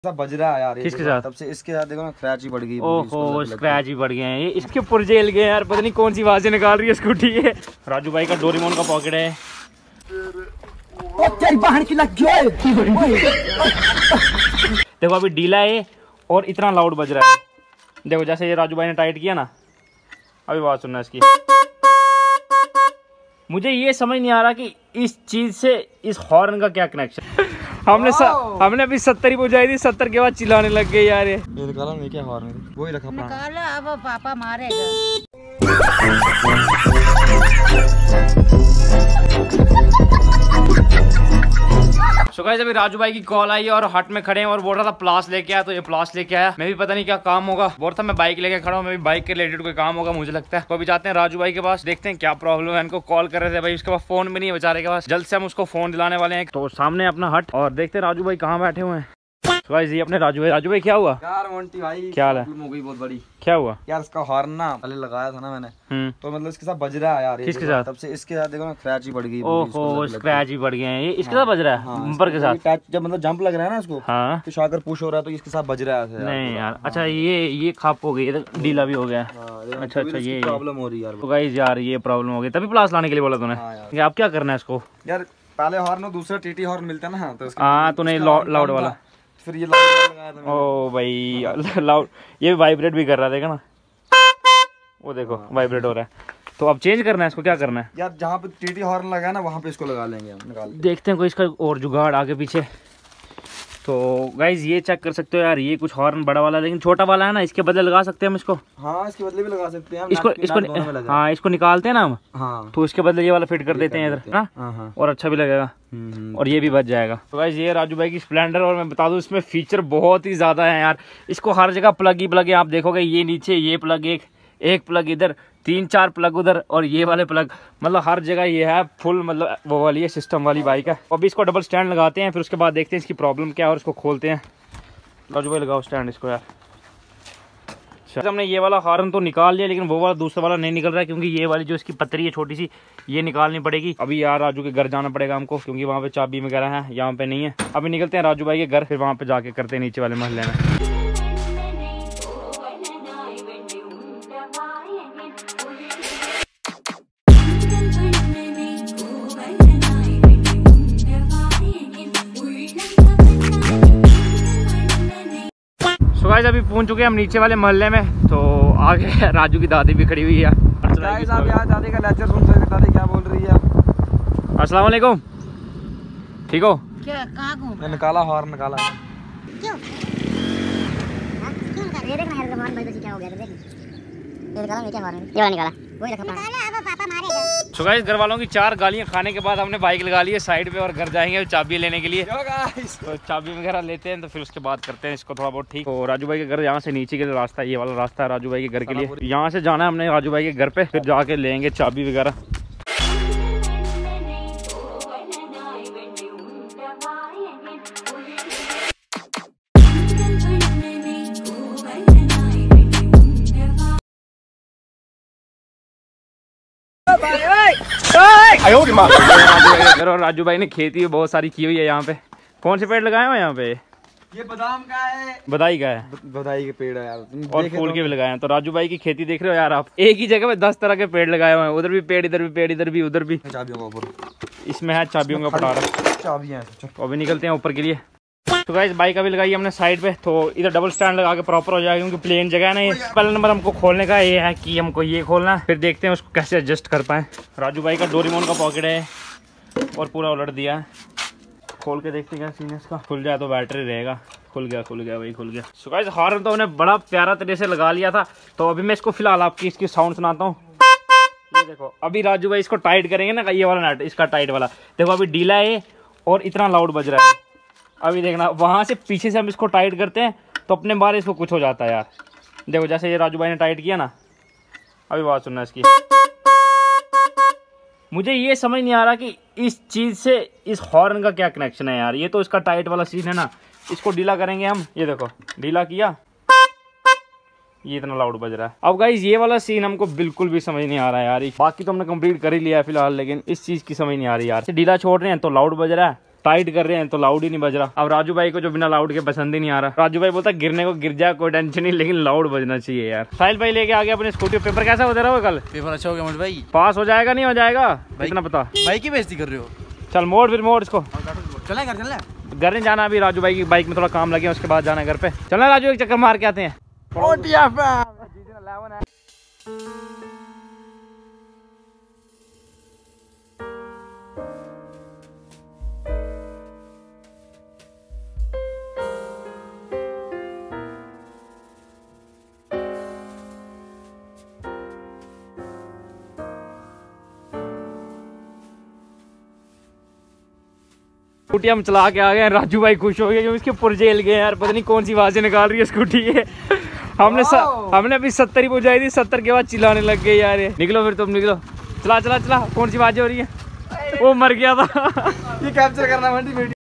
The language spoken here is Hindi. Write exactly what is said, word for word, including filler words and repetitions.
सब बज रहा है यार। किसके साथ? तब से इसके साथ देखो ना क्रैच ही बढ़ गई। ओहो स्क्रैच ही बढ़ गए हैं ये, इसके पुर्जे हिल गए यार, पता नहीं कौन सी आवाज निकाल रही है स्कूटी है। राजू भाई का डोरेमोन का पॉकेट है। देखो अभी ढीला है और इतना लाउड बज रहा है। देखो जैसे ये राजू भाई ने टाइट किया ना, अभी आवाज सुनना इसकी। मुझे ये समझ नहीं आ रहा कि इस चीज से इस हॉर्न का क्या कनेक्शन। हमने स, हमने अभी सत्तर ही पहुंचाई थी, सत्तर के बाद चिल्लाने लग गए यार। ये ये निकाला नहीं क्या हॉर्न? वो ही रखा निकाला, अब पापा मारेगा। सो गाइस अभी राजू भाई की कॉल आई और हट में खड़े हैं और बोल रहा था प्लास लेके आया, तो ये प्लास लेके आया। मैं भी पता नहीं क्या काम होगा, बोल रहा था मैं बाइक लेके खड़ा हूँ, मैं भी बाइक के रिलेटेड कोई काम होगा मुझे लगता है। तो अभी जाते हैं राजू भाई के पास, देखते हैं क्या प्रॉब्लम है। इनको कॉल कर रहे थे भाई, उसके पास फोन भी नहीं है बेचारे के पास। जल्द से हम उसको फोन दिलाने वाले हैं। तो सामने अपना हट और देखते हैं राजू भाई कहाँ बैठे हुए हैं। तो गाइस ये अपने राजू भाई। राजू भाई क्या हुआ यार? मोंटी भाई क्या हाल है? हो गई बहुत बड़ी। क्या हुआ यार? इसका हॉर्न ना पहले लगाया था ना मैंने, तो मतलब इसके साथ बज रहा है यार। किसके साथ? तब से इसके साथ देखो ना क्रैच ही बढ़ गई। ओहो स्क्रैच ही बढ़ गए हैं ये, इसके साथ बज रहा है बम्पर के साथ। जब मतलब जंप लग रहा है ना इसको, हाँ तो शाकर पुश हो रहा है तो इसके साथ बज रहा है। नहीं यार अच्छा ये ये खाप हो गई, ढीला भी हो गया। अच्छा अच्छा ये प्रॉब्लम हो रही है यार। तो गाइस यार ये प्रॉब्लम हो गई, तभी प्लास लाने के लिए बोला तूने। आप क्या करना है इसको? यार पहले हॉर्न और दूसरा टीटी हॉर्न मिलता है ना, तो हाँ तूने लाउड वाला, फिर ये लाउड लगाया था। ओ भाई लाउड, ये वाइब्रेट भी कर रहा है, देखा ना वो देखो वाइब्रेट हो रहा है। तो अब चेंज करना है इसको, क्या करना है? यार जहाँ पे टीटी हॉर्न लगा है ना वहाँ पे इसको लगा लेंगे हम, निकाल देखते हैं कोई इसका और जुगाड़ आगे पीछे। तो गाइज ये चेक कर सकते हो यार, ये कुछ हॉर्न बड़ा वाला लेकिन छोटा वाला है ना, इसके बदले लगा सकते हैं हम इसको। हाँ इसके बदले भी लगा सकते हैं हम। इसको इसको हाँ इसको निकालते हैं ना हम, हाँ तो इसके बदले ये वाला फिट कर देते हैं इधर ना, और अच्छा भी लगेगा और ये भी बच जाएगा। तो गाइस ये राजू भाई की स्प्लेंडर, और मैं बता दूं इसमें फीचर बहुत ही ज्यादा है यार। इसको हर जगह प्लग ही प्लग है, आप देखोगे ये नीचे ये प्लग, एक एक प्लग इधर, तीन चार प्लग उधर, और ये वाले प्लग, मतलब हर जगह ये है फुल, मतलब वो वाली है सिस्टम वाली बाइक है। अभी इसको डबल स्टैंड लगाते हैं, फिर उसके बाद देखते हैं इसकी प्रॉब्लम क्या है और इसको खोलते हैं। राजू भाई लगाओ स्टैंड इसको यार। अच्छा हमने ये वाला हॉर्न तो निकाल लिया, लेकिन वो वाला दूसरा वाला नहीं निकल रहा है, क्योंकि ये वाली जो इसकी पतरी है छोटी सी, ये निकालनी पड़ेगी। अभी यार राजू के घर जाना पड़ेगा हमको, क्योंकि वहाँ पे चाबी वगैरह है, यहाँ पे नहीं है। अभी निकलते हैं राजू भाई के घर, फिर वहाँ पे जाके करते हैं नीचे वाले मोहल्ले में। So guys, अभी पहुंच चुके हैं हम नीचे वाले मोहल्ले में। तो आगे राजू की दादी भी खड़ी हुई है। गाइस आप यहाँ दादी का लेक्चर सुन सकते हैं, दादी क्या बोल रही है। अस्सलाम वालेकुम, ठीक हो? क्या कहाँ घूम? निकाला हॉर्न, निकाला। क्यों? हाँ, क्यों निकाला? ये देखना यार हॉर्न बज क्या हो गया, देख। ये निकाला, ये क्या हॉर्न है? ये वाला निकाला, वही रखा। निकाला, अब पापा मारेगा। So guys, घर वालों की चार गालियां खाने के बाद हमने बाइक लगा ली है साइड पे और घर जाएंगे चाबी लेने के लिए। तो चाबी वगैरह लेते हैं, तो फिर उसके बाद करते हैं इसको थोड़ा बहुत ठीक। तो राजू भाई के घर यहाँ से नीचे के लिए रास्ता, ये वाला रास्ता है राजू भाई के घर के लिए। यहाँ से जाना है हमने राजू भाई के घर पे, फिर जाके लेंगे चाबी वगैरह। और राजू भाई ने खेती भी बहुत सारी की हुई है यहाँ पे। कौन से पेड़ लगाए हुए यहाँ पे? ये बादाम का है, बधाई का है, बधाई के पेड़ है यार, और फूल के भी लगाए हैं। तो राजू भाई की खेती देख रहे हो यार आप, एक ही जगह पे दस तरह के पेड़ लगाए हुए हैं, उधर भी पेड़, इधर भी पेड़, इधर भी, उधर भी। चाबियों का ऊपर इसमें है चाबियों का पटारा, चाबियां। तो अभी निकलते हैं ऊपर के लिए। तो गाइस बाइक अभी लगाई हमने साइड पे, तो इधर डबल स्टैंड लगा के प्रॉपर हो जाएगा, क्योंकि प्लेन जगह है ना ये। पहला नंबर हमको खोलने का ये है कि हमको ये खोलना है, फिर देखते हैं उसको कैसे एडजस्ट कर पाए। राजू भाई का डोरेमोन का पॉकेट है और पूरा उलट दिया है। खोल के देखते हैं क्या सीन है इसका। खुल जाए तो बैटरी रहेगा। खुल गया, खुल गया भाई, खुल गया। सो गाइस हॉर्न तो उन्हें बड़ा प्यारा तरीके से लगा लिया था। तो अभी मैं इसको फिलहाल आपकी इसकी साउंड सुनाता हूँ। ये देखो अभी राजू भाई इसको टाइट करेंगे ना, ये वाला नट इसका टाइट वाला, देखो अभी ढीला है और इतना लाउड बज रहा है। अभी देखना वहाँ से पीछे से हम इसको टाइट करते हैं तो अपने बारे इसको कुछ हो जाता है यार। देखो जैसे ये राजू भाई ने टाइट किया ना, अभी बात सुनना इसकी। मुझे ये समझ नहीं आ रहा कि इस चीज़ से इस हॉर्न का क्या कनेक्शन है यार। ये तो इसका टाइट वाला सीन है ना, इसको ढीला करेंगे हम। ये देखो ढीला किया, ये इतना लाउड बज रहा है। अब गाइस ये वाला सीन हमको बिल्कुल भी समझ नहीं आ रहा है यार। बाकी तो हमने कंप्लीट कर ही लिया है फिलहाल, लेकिन इस चीज़ की समझ नहीं आ रही यार। ढीला छोड़ रहे हैं तो लाउड बज रहा है, टाइट कर रहे हैं तो लाउड ही नहीं बज रहा। अब राजू भाई को जो बिना लाउड के पसंद ही नहीं आ रहा। राजू भाई बोलता गिरने को गिर जाए कोई टेंशन नहीं, लेकिन लाउड बजना चाहिए यार। साहिल भाई लेके आ गया अपने स्कूटी। पेपर कैसा हो रहा है कल? पेपर अच्छा हो गया भाई। पास हो जाएगा नहीं हो जाएगा इतना पता? भाई की बेइज्जती कर रहे हो। चल मोड़ फिर मोड़ इसको। चले घर चलना घर नहीं जाना अभी, राजू भाई की बाइक में थोड़ा काम लगे उसके बाद जाना घर पे। चलना राजू एक चक्कर मार के आते हैं। स्कूटी हम चला के आ गए हैं। राजू भाई खुश हो गए क्योंकि इसके पुर्जे हिल गए यार। पता नहीं कौन सी आवाजें निकाल रही है स्कूटी ये। हमने स, हमने अभी सत्तर ही पहुंचाई थी, सत्तर के बाद चिल्लाने लग गए यार। ये निकलो फिर तुम निकलो, चला चला चला। कौन सी आवाजें हो रही है? वो मर गया था। ये कैप्चर करना मंडी